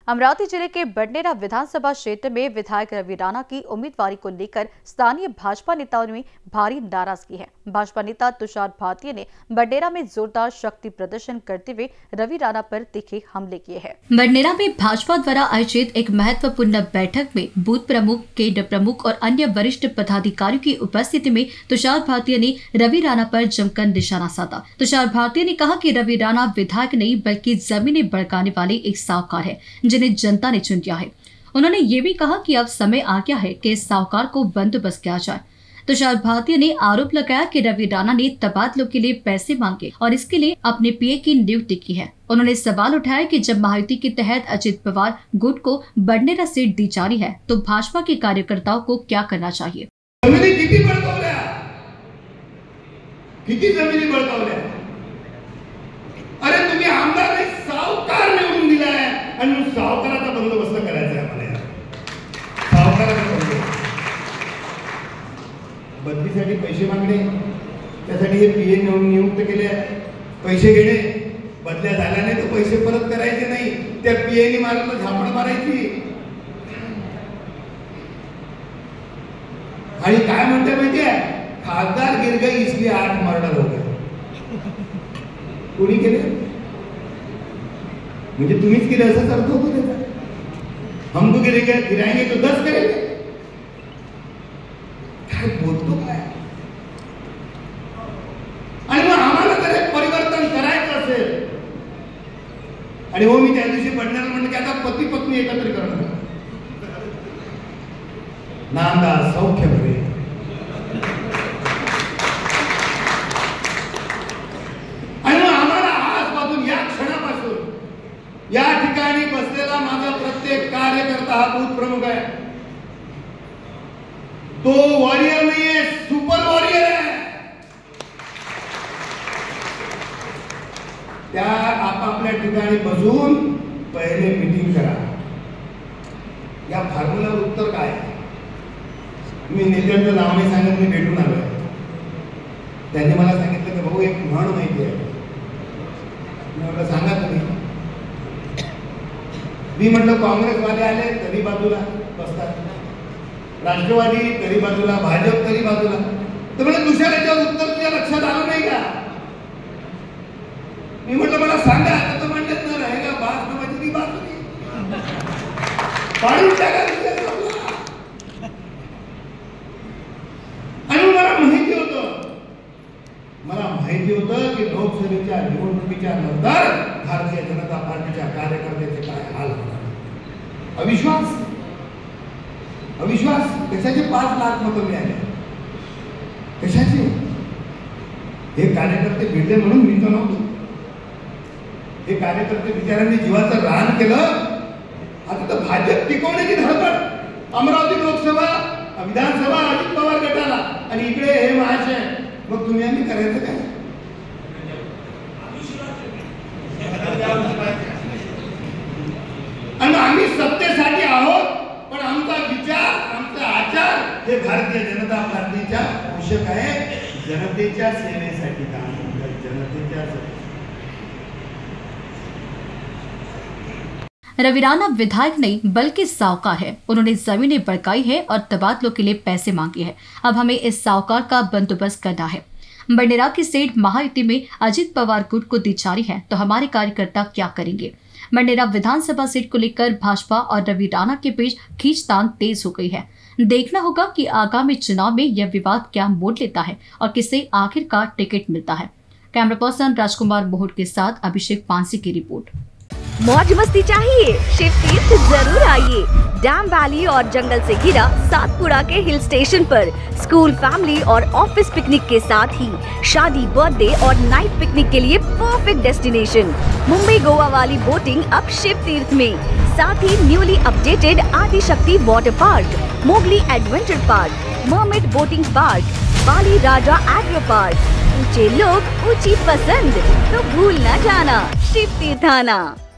अमरावती जिले के बडनेरा विधानसभा क्षेत्र में विधायक रवि राणा की उम्मीदवारी को लेकर स्थानीय भाजपा नेताओं में भारी नाराजगी है। भाजपा नेता तुषार भारती ने बडनेरा में जोरदार शक्ति प्रदर्शन करते हुए रवि राणा पर तीखे हमले किए हैं। बडनेरा में भाजपा द्वारा आयोजित एक महत्वपूर्ण बैठक में बूथ प्रमुख, केंद्र प्रमुख और अन्य वरिष्ठ पदाधिकारियों की उपस्थिति में तुषार भारती ने रवि राणा पर जमकर निशाना साधा। तुषार भारती ने कहा कि रवि राणा विधायक नहीं बल्कि जमीनें बड़काने वाले एक साहूकार है जिन्हें जनता ने चुन लिया है। उन्होंने ये भी कहा कि अब समय आ गया है कि इस साहूकार को बंदोबस्त किया जाए। तुषार भारती ने आरोप लगाया कि रवि राणा ने तबादलों के लिए पैसे मांगे और इसके लिए अपने पीए की नियुक्ति की है। उन्होंने सवाल उठाया कि जब महायुति के तहत अजित पवार गुट को बडनेरा सीट दी जा रही है तो भाजपा के कार्यकर्ताओं को क्या करना चाहिए। अरे तुम्ही आमदार नाही, सावकार निवडून दिला आहे आणि सावकाराचा बंदोबस्त करायचा आहे आम्हाला। सावकाराचा बंदोबस्त बदलीसाठी पैसे मागणे, त्यासाठी हे पीए नियुक्त केले, पैसे घेणे, बदल्या झाल्या नाही तर पैसे परत करायचे नाही, त्या पीएनी मारलं झापड मारायची। आणि काय म्हणते माहिती आहे, खासदार गिर गई इसलिए 8 मर्डर हो गए। कोणी केले म्हणजे तुम्हीच केले असं अर्थ होतो त्याचा। हमको गिराएंगे तो 10 करेंगे। काय बोलतो काय? आणि मग आम्हाला जर परिवर्तन करायचं असेल आणि हो मी त्या दिवशी पडणार म्हणलं की आता पती पत्नी एकत्र करणार, नांदा सौख्य भरे। या ठिकाणी बसलेला माझा प्रत्येक कार्यकर्ता हा बूथ प्रमुख आहे, तो वॉरियर नाहीये, सुपर वॉरियर आहे। त्या आपापल्या ठिकाणी बसून पहिले मीटिंग करा। या फॉर्म्युलावर उत्तर काय आहे? मी नेत्यांचं नाव नाही सांगत, मी भेटून आलोय। त्यांनी मला सांगितलं की भाऊ एक म्हण माहिती आहे। मी म्हटलं सांगा तुम्ही। मी म्हटलं काँग्रेसवाले आले तरी बाजूला बसतात, राष्ट्रवादी तरी बाजूला, भाजप तरी बाजूला। तर म्हणजे दुसऱ्याच्या उत्तर तुझ्या लक्षात आलं नाही का? मी म्हटलं मला सांगा। तर म्हणतात ना राहिला बास नावाची ती बाजू पाडून टाका। आणि मला माहिती होतं की लोकसभेच्या निवडणुकीच्या नंतर भारतीय जनता पार्टीच्या कार्यकर्त्याचे काय हाल होणार। अविश्वास कशाचे 5 लाख मतं मिळाले, कशाचे? हे कार्यकर्ते भिडले म्हणून मी तर नव्हतो। हे कार्यकर्ते बिचाऱ्यांनी जीवाचं रान केलं। आता तर भाजप टिकवण्याची धडपड, अमरावती लोकसभा विधानसभा अजित पवार गटाला आणि इकडे हे महाशय। मग तुम्ही आम्ही करायचं काय? आणि आम्ही सत्तेसाठी आहोत, पण आमचा विचार, आमचा आचार हे भारतीय जनता पार्टीच्या पोषक आहे। जनतेच्या सेवेसाठी काम करतात, जनतेच्या। रवि राणा विधायक नहीं बल्कि साहूकार है। उन्होंने जमीनें बड़काई है और तबादलों के लिए पैसे मांगे हैं। अब हमें इस साहूकार का बंदोबस्त करना है। बडनेरा की सीट महायुति में अजित पवार गुट को दी जा रही है तो हमारे कार्यकर्ता क्या करेंगे। बडनेरा विधानसभा सीट को लेकर भाजपा और रवि राणा के बीच खींचतान तेज हो गई है। देखना होगा कि आगामी चुनाव में यह विवाद क्या मोड़ लेता है और किसे आखिरकार टिकट मिलता है। कैमरा पर्सन राजकुमार मोहट के साथ अभिषेक पांसी की रिपोर्ट। मौज मस्ती चाहिए? शिव तीर्थ जरूर आइए। डैम वैली और जंगल से घिरा सातपुड़ा के हिल स्टेशन पर स्कूल, फैमिली और ऑफिस पिकनिक के साथ ही शादी, बर्थडे और नाइट पिकनिक के लिए परफेक्ट डेस्टिनेशन। मुंबई गोवा वाली बोटिंग अब शिव तीर्थ में, साथ ही newly updated Adishakti water park, Mowgli adventure park, mermaid boating park, Bali Raja agro park. ऊंचे लोग, ऊंची पसंद, तो भूल न जाना शिव तीर्थ आना।